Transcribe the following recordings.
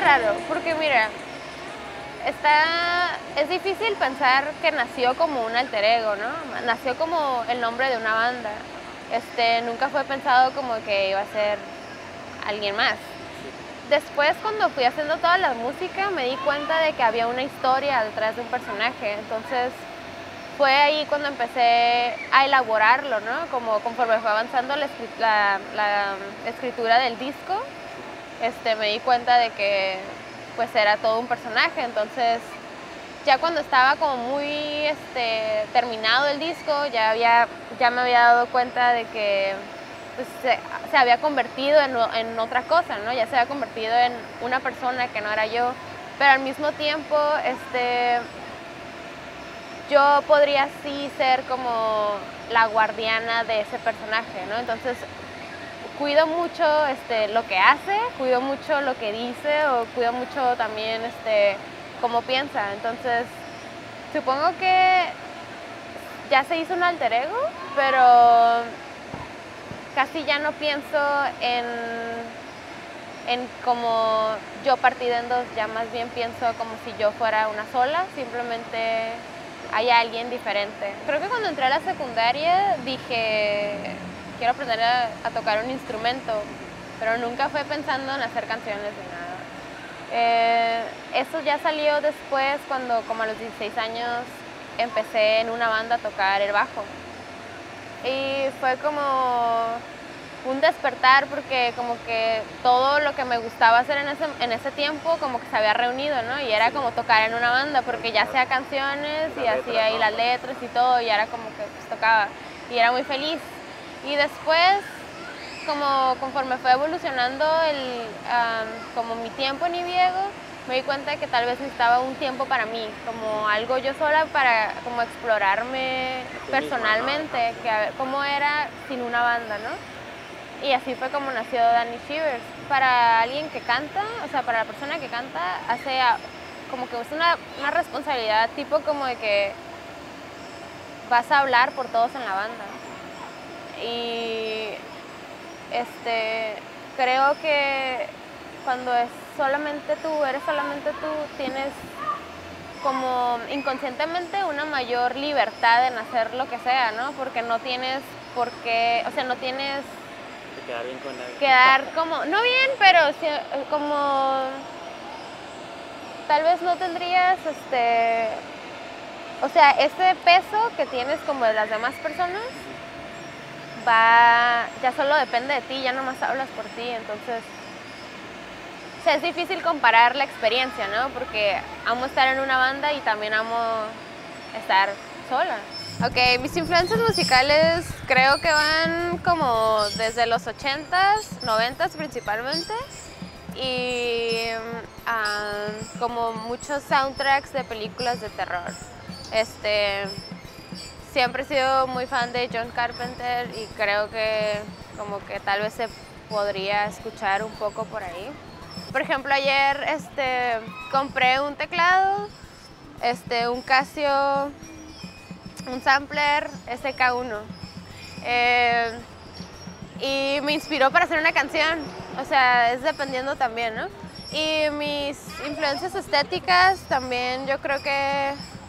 raro, porque mira, es difícil pensar que nació como un alter ego, ¿no? Nació como el nombre de una banda. Nunca fue pensado como que iba a ser alguien más. Después, cuando fui haciendo toda la música, me di cuenta de que había una historia detrás de un personaje. Entonces, fue ahí cuando empecé a elaborarlo, ¿no? Como conforme fue avanzando la escritura del disco, me di cuenta de que pues era todo un personaje. Entonces, ya cuando estaba como muy terminado el disco, ya me había dado cuenta de que pues, se había convertido en otra cosa, ¿no? Ya se había convertido en una persona que no era yo, pero al mismo tiempo yo podría sí ser como la guardiana de ese personaje, ¿no? Entonces cuido mucho lo que hace, cuido mucho lo que dice, o cuido mucho también cómo piensa. Entonces supongo que ya se hizo un alter ego, pero casi ya no pienso en como yo partida en dos, ya más bien pienso como si yo fuera una sola, simplemente hay alguien diferente. Creo que cuando entré a la secundaria dije, quiero aprender a tocar un instrumento, pero nunca fue pensando en hacer canciones ni nada. Eso ya salió después, cuando como a los 16 años empecé en una banda a tocar el bajo. Y fue como un despertar, porque como que todo lo que me gustaba hacer en ese tiempo como que se había reunido, ¿no? Y era como tocar en una banda, porque ya hacía canciones y hacía ahí las letras y todo, y era como que pues, tocaba y era muy feliz. Y después, conforme fue evolucionando como mi tiempo en Iviego, me di cuenta de que tal vez necesitaba un tiempo para mí, como algo yo sola para como explorarme personalmente, que a ver cómo era sin una banda, ¿no? Y así fue como nació Dani Shivers. Para alguien que canta, o sea, para la persona que canta, como que es una responsabilidad, tipo como de que vas a hablar por todos en la banda. Y creo que cuando eres solamente tú, tienes como inconscientemente una mayor libertad en hacer lo que sea, ¿no? Porque no tienes por qué, o sea, no tienes quedar bien con nadie. quedar como, no bien, pero como tal vez no tendrías o sea, ese peso que tienes como de las demás personas ya solo depende de ti, ya nomás hablas por ti. Entonces, o sea, es difícil comparar la experiencia, ¿no? Porque amo estar en una banda y también amo estar sola. Ok, mis influencias musicales creo que van como desde los 80s, 90s principalmente, y como muchos soundtracks de películas de terror. Siempre he sido muy fan de John Carpenter y creo que como que tal vez se podría escuchar un poco por ahí. Por ejemplo, ayer compré un teclado, un Casio, un sampler SK1, y me inspiró para hacer una canción. O sea, es dependiendo también, ¿no? Y mis influencias estéticas también, yo creo que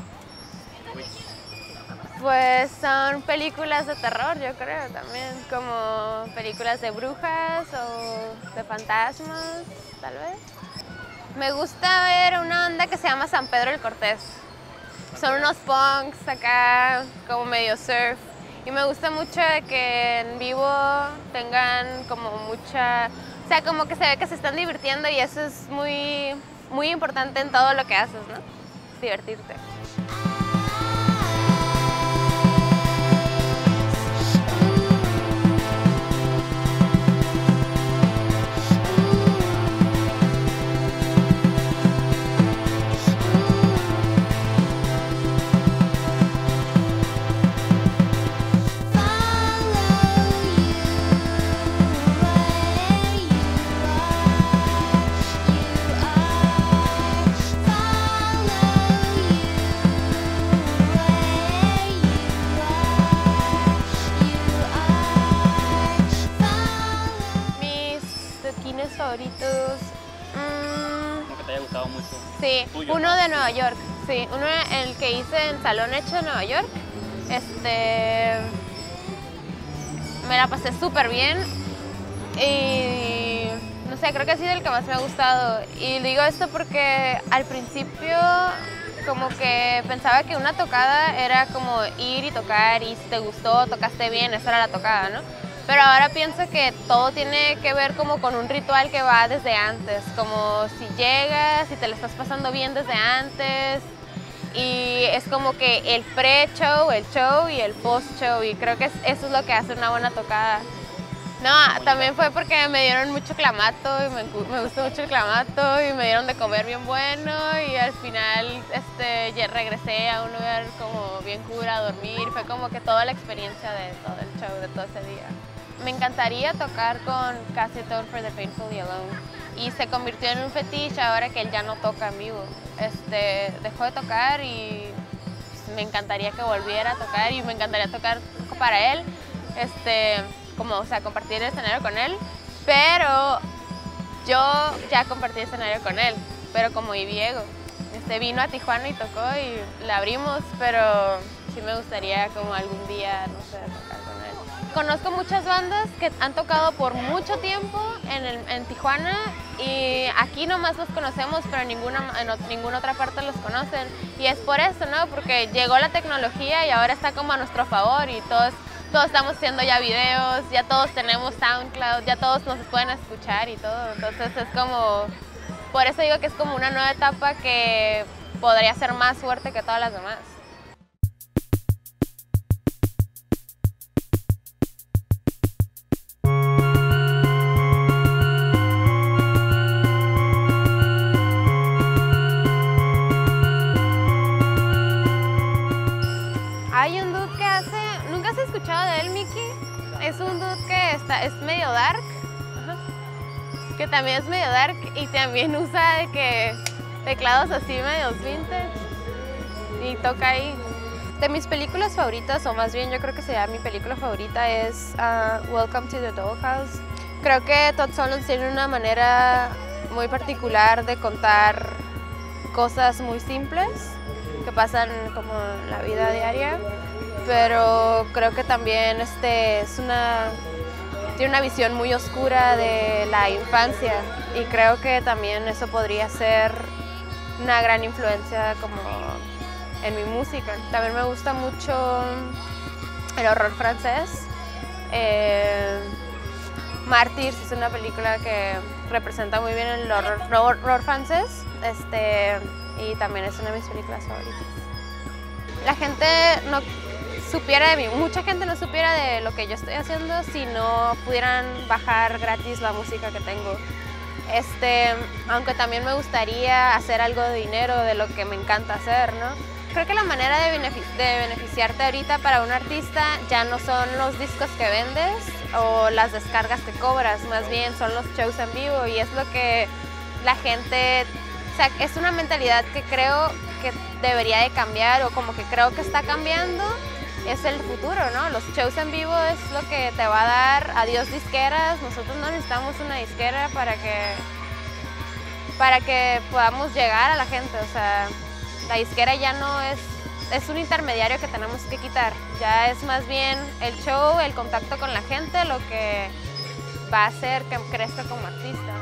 pues son películas de terror, yo creo también, como películas de brujas o de fantasmas, tal vez. Me gusta ver una banda que se llama San Pedro el Cortés. Son unos punks acá, como medio surf. Y me gusta mucho de que en vivo tengan como mucha... O sea, como que se ve que se están divirtiendo, y eso es muy, muy importante en todo lo que haces, ¿no? Divertirte. Favoritos. te haya gustado mucho. Sí, tuyo, uno ¿no? de Nueva York, sí, uno el que hice en Salón Hecho de Nueva York. Me la pasé súper bien y no sé, creo que ha sido el que más me ha gustado. Y digo esto porque al principio como que pensaba que una tocada era como ir y tocar y si te gustó, tocaste bien, esa era la tocada, ¿no? Pero ahora pienso que todo tiene que ver como con un ritual que va desde antes, como si llegas, si te lo estás pasando bien desde antes. Y es como que el pre-show, el show y el post-show, y creo que eso es lo que hace una buena tocada. No, también fue porque me dieron mucho clamato y me gustó mucho el clamato y me dieron de comer bien bueno y al final ya regresé a un lugar como bien cura a dormir. Fue como que toda la experiencia de todo el show, de todo ese día. Me encantaría tocar con Cassie Tone for the Painfully Alone y se convirtió en un fetiche ahora que él ya no toca en vivo. Dejó de tocar y me encantaría que volviera a tocar y me encantaría tocar para él. Como, o sea, compartir el escenario con él, pero yo ya compartí el escenario con él, pero como Diego. Vino a Tijuana y tocó y la abrimos, pero sí me gustaría como algún día, no sé, tocar con él. Conozco muchas bandas que han tocado por mucho tiempo en Tijuana y aquí nomás los conocemos, pero en ninguna otra parte los conocen. Y es por eso, ¿no? Porque llegó la tecnología y ahora está como a nuestro favor y todos estamos haciendo ya videos, ya todos tenemos SoundCloud, ya todos nos pueden escuchar y todo. Entonces es como, por eso digo que es como una nueva etapa que podría ser más fuerte que todas las demás. Hay un dude que hace, ¿nunca has escuchado de él, Mickey? Es un dude que es medio dark, que también es medio dark y también usa teclados así medio vintage y toca ahí. De mis películas favoritas, o más bien yo creo que sería mi película favorita, es Welcome to the Dollhouse. Creo que Todd Solondz tiene una manera muy particular de contar cosas muy simples que pasan como en la vida diaria, pero creo que también tiene una visión muy oscura de la infancia y creo que también eso podría ser una gran influencia como en mi música. También me gusta mucho el horror francés. Martyrs es una película que representa muy bien el horror francés y también es una de mis películas favoritas. La gente no supiera de mí, mucha gente no supiera de lo que yo estoy haciendo si no pudieran bajar gratis la música que tengo. Aunque también me gustaría hacer algo de dinero de lo que me encanta hacer, ¿no? Creo que la manera de beneficiarte ahorita para un artista ya no son los discos que vendes o las descargas que cobras, más bien son los shows en vivo y es lo que la gente, o sea, es una mentalidad que creo que debería de cambiar o como que creo que está cambiando. Es el futuro, ¿no? Los shows en vivo es lo que te va a dar adiós disqueras. Nosotros no necesitamos una disquera para que podamos llegar a la gente. O sea, la disquera ya no es un intermediario que tenemos que quitar. Ya es más bien el show, el contacto con la gente, lo que va a hacer que crezca como artista.